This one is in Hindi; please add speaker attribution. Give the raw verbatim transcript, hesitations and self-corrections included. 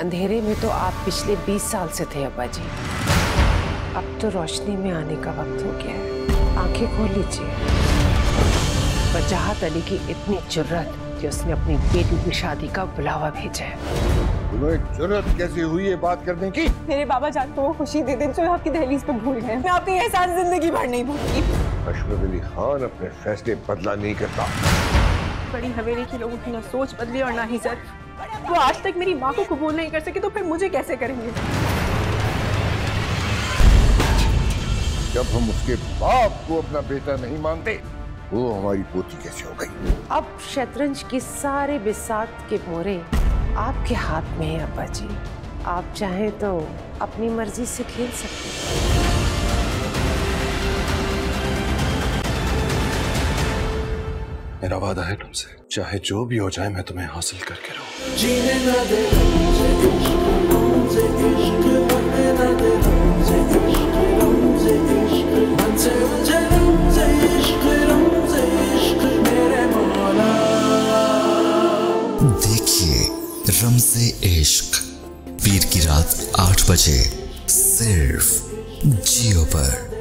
Speaker 1: अंधेरे में तो आप पिछले बीस साल से थे अब्बा जी। अब तो रोशनी में आने का वक्त हो गया है। आंखें खोल लीजिए। वजाहत अली की इतनी जुर्रत कि उसने अपनी बेटी की शादी का बुलावा भेजा है।
Speaker 2: तुम्हें जुर्रत कैसे हुई ये बात करने की?
Speaker 3: मेरे बाबा जान को वो खुशी दे दे जो आपकी दहलीज पे भूल गए। मैं आपके एहसास जिंदगी भर नहीं भूलूंगी।
Speaker 2: अशरफ अली खान अपने फैसले बदला नहीं करता।
Speaker 3: बड़ी हवेली के लोगों की ना सोच बदली और ना ही इज्जत। वो आज तक मेरी माँ को कबूल नहीं कर सके तो फिर मुझे कैसे करेंगे?
Speaker 2: जब हम उसके बाप को अपना बेटा नहीं मानते, वो हमारी पोती कैसे हो गई?
Speaker 1: अब शतरंज के सारे बिसात के मोरे आपके हाथ में है अब्बा जी। आप चाहें तो अपनी मर्जी से खेल सकते हैं।
Speaker 4: मेरा वादा है तुमसे, चाहे जो भी हो जाए मैं तुम्हें हासिल करके रहूं।
Speaker 5: देखिए रमज़े इश्क पीर की रात आठ बजे सिर्फ जियो पर।